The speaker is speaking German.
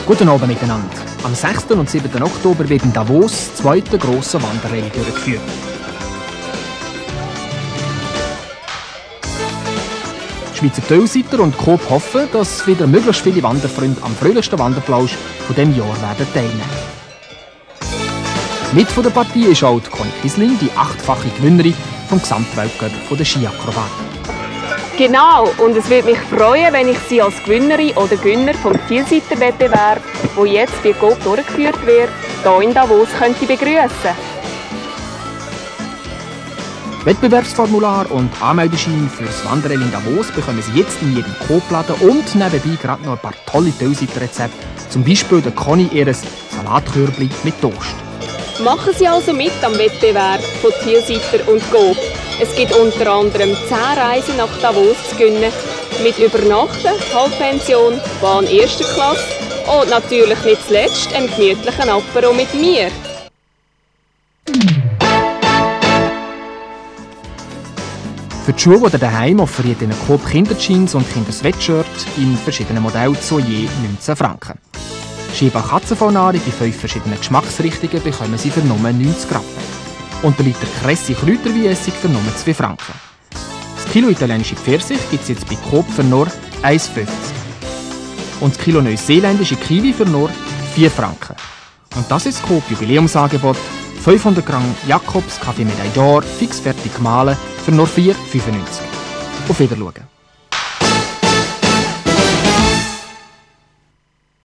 Guten Abend miteinander. Am 6. und 7. Oktober wird in Davos das zweite grosse Wanderrallye durchgeführt. Die Schweizer Trailsitter und Coop hoffen, dass wieder möglichst viele Wanderfreunde am fröhlichsten Wanderplausch von diesem Jahr werden teilnehmen. Mit von der Partie ist auch die Conny Kiesling, die 8-fache Gewinnerin vom Gesamtweltcup der Skiakrobaten. Genau, und es würde mich freuen, wenn ich Sie als Gewinnerin oder Gewinner vom Zielseiterwettbewerb, der jetzt bei Coop durchgeführt wird, hier in Davos könnte begrüßen. Wettbewerbsformular und Anmeldeschein für das Wanderrallye in Davos bekommen Sie jetzt in jedem Coop-Laden und nebenbei gerade noch ein paar tolle Trailsitter-Rezepte, zum Beispiel der Conny ihres Salatkörbli mit Toast. Machen Sie also mit am Wettbewerb von Zielseiter und Coop. Es gibt unter anderem 10 Reisen nach Davos zu gewinnen, mit Übernachten, Halbpension, Bahn 1. Klasse und natürlich nicht zuletzt einen gemütlichen Apero mit mir. Für die Schule oder daheim offeriert Ihnen Coop Kinderjeans und Kindersweatshirt in verschiedenen Modellen zu je 19 Franken. Schieba Katzenfellnahrung in 5 verschiedenen Geschmacksrichtungen bekommen Sie für nur 90 Rappen. Und der Liter Kresse Kräuterweinessig für nur 2 Franken. Das Kilo italienische Pfirsich gibt es jetzt bei Coop für nur 1,50. Und das Kilo neuseeländische Kiwi für nur 4 Franken. Und das ist das Coop Jubiläumsangebot: 500 Gramm Jakobs Kaffee Medaillor fix fertig gemahlen für nur 4,95. Auf Wiedersehen.